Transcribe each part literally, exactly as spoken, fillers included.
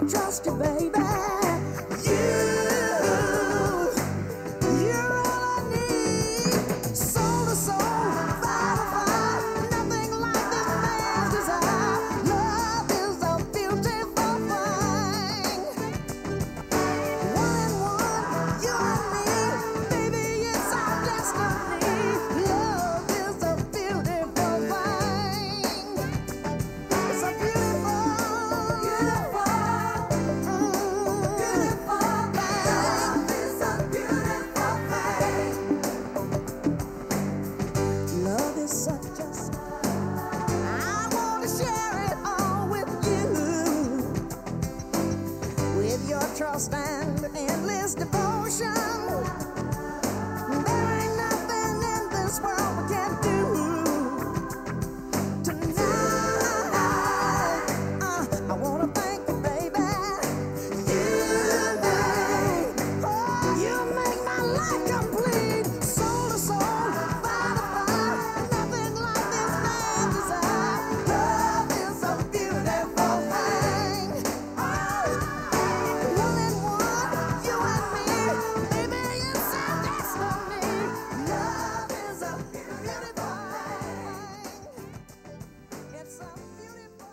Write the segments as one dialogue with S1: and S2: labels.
S1: trust you, baby. You, you're all I need. Soul to soul, fire to fire. Nothing like this man's desire. Love is a beautiful thing. One and one, you and me. Baby, it's our destiny. Love is a beautiful thing. It's a beautiful, beautiful, mm, beautiful thing. Love is a beautiful thing. Love is such a I want to share it all with you. With your trust and endless devotion. There ain't nothing in this world we can't do. Tonight, uh, I wanna thank you, baby. You make, oh, you make my life complete. Soul to soul, fire to fire. Nothing like this man's desire. Love is a beautiful thing. One and one, you and me. Baby, it's our destiny. Love is a beautiful thing. It's a beautiful.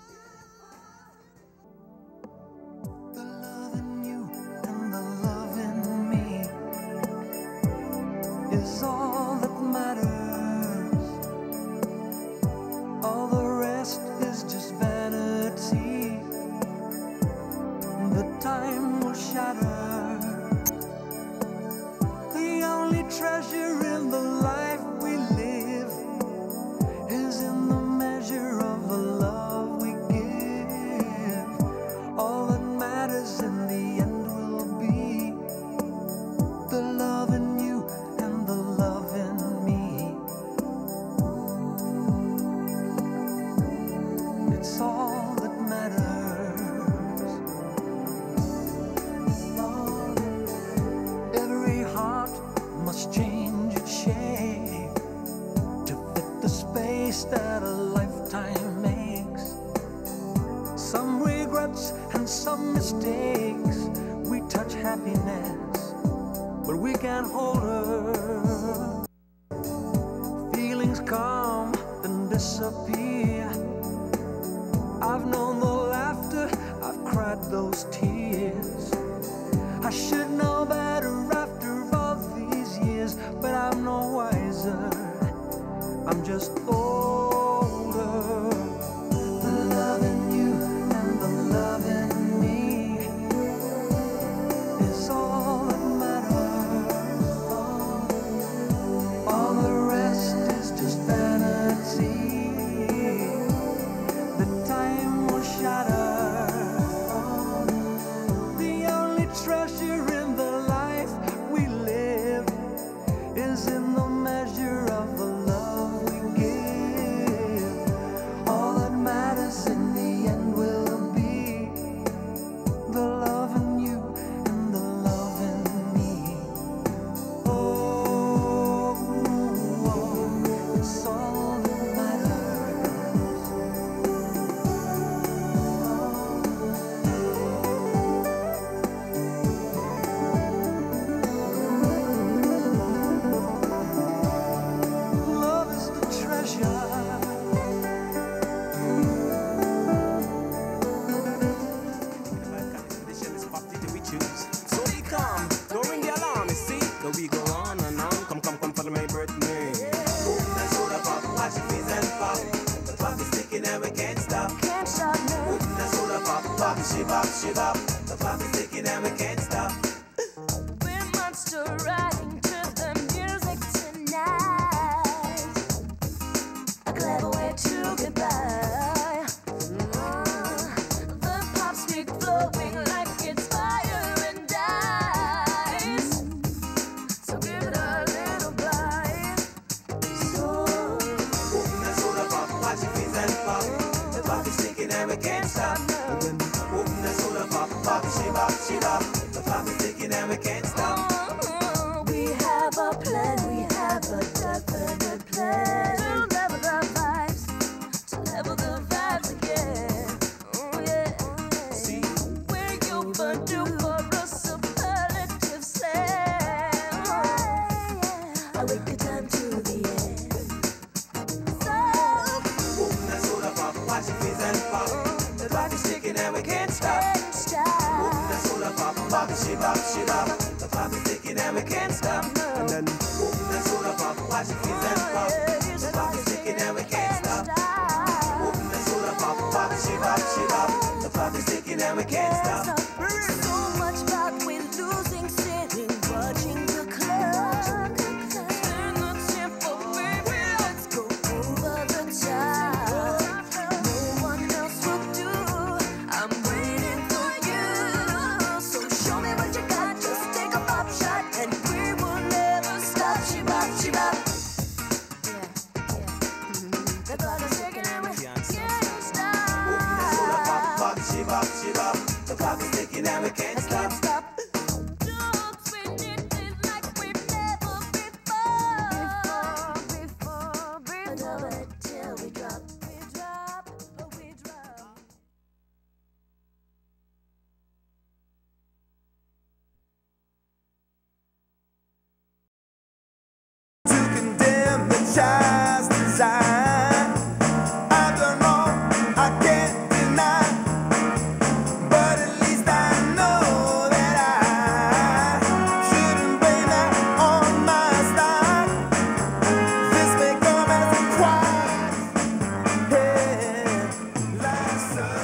S2: The love in you and the love in me is all that matters. All the rest is just vanity. The time will shatter. The only treasure in the life we live is in the measure of the love we give. All that matters in the end will be the love in you and the love in me. It's all that matters. Every heart must change its shape to fit the space that a lifetime makes. Some regrets and some mistakes. We touch happiness, but we can't hold her. Feelings come and disappear. I've known the laughter, I've cried those tears. I should know better after all these years, but I'm no wiser. I'm just older. The love in you and the love in me is all that matters. All the rest is just vanity. The time will shatter. The only treasure in the life we live is in the measure of the love we give. All that matters in the end will be the love in you and the love in me. Oh, oh, it's all that matters. Love is the treasure.
S3: So we come, don't ring the alarm, you see. So we go on and on, come, come, come, follow my birthday. Boom, that soda pop, watch it fizz and pop. The pop is sticking and we can't stop.
S1: Can't stop now.
S3: Boom, that soda pop, pop, she bop, she bop. The pop is sticking and we can't stop.
S1: We're monster riding to the music tonight. A clever way to get by. Mm, the pop's sweet flowing like it's fire and ice. So give it a little bite. So
S3: Boom, that soda pop, watch it fizz and pop. The pop is sticking and we can't stop. Boom, that soda pop, pop, she bop, she bop. The pop is sticking and we can't stop.
S1: oh, we have a plan, we have a definite plan. To level the vibes, to level the vibes again. Oh yeah.
S3: See,
S1: overdue for a superlative slam. I wait the time to the end. So,
S3: Moving that soda pop, watch it fizz and pop. The clock is ticking and we can't stop.
S1: can't stop.
S3: Moving that soda pop, pop, she bop, she bop. The clock is ticking and we can't stop. And then moving that soda pop, watch it fizz and pop. The clock is ticking and we can't stop. Moving that soda pop, pop, she bop, she bop. The clock is ticking and we can't stop.
S1: So much about we losing, sitting, watching the clock. Turn the tempo, baby, let's go over the top. No one else will do. I'm waiting for you. So show me what you got. Just take a pop shot, and we will never stop. She bop, she bop. Yeah, yeah. The clock is ticking and we can't stop.
S3: Moving that soda pop, pop, she bop, she bop. The clock is ticking and we can't
S1: I
S3: stop.
S1: can't stop. Don't spin it like we've never before. Before, before, before. Double it till we drop. We drop, oh, we drop.
S4: To condemn the child's design, I've done wrong, I can't deny. But at least I know that I shouldn't blame that on my style. This may come as a quiet, yeah, like sun.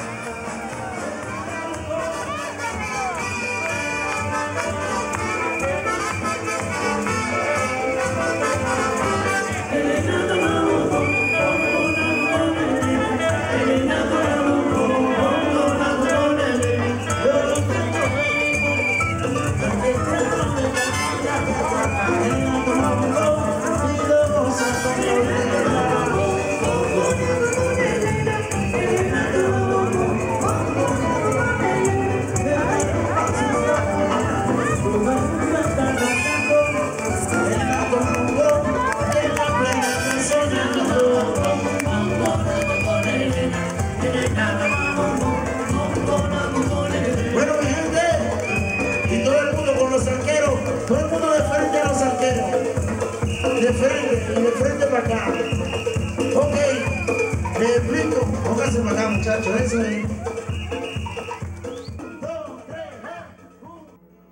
S5: Bueno, mi gente, y todo el mundo con los arqueros, todo el mundo de frente a los arqueros, de frente, y de frente para acá. Ok, les explico, pónganse para acá, muchachos, eso es. Dos, tres, uno.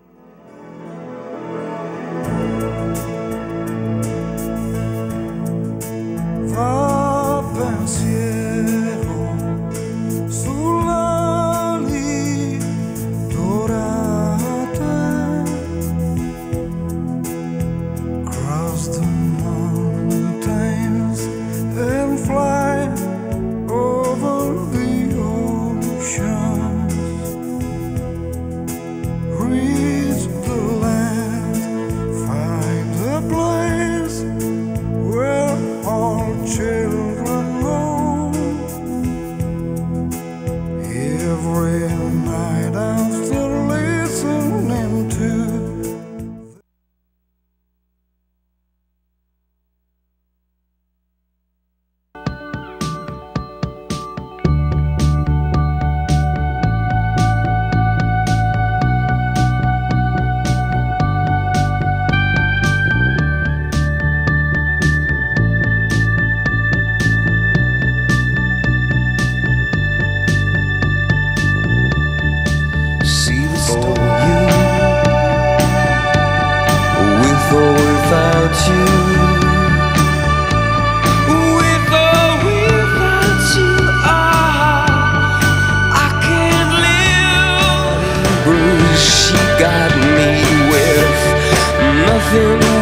S4: Va pensiero sulla lì dorata, cross the mountains and fly over the oceans, reach the land, find a place where all children go. Every night I'm still listening to see the story you with or without you, with or without you. Ah, I can't live. Bruce, she got me with nothing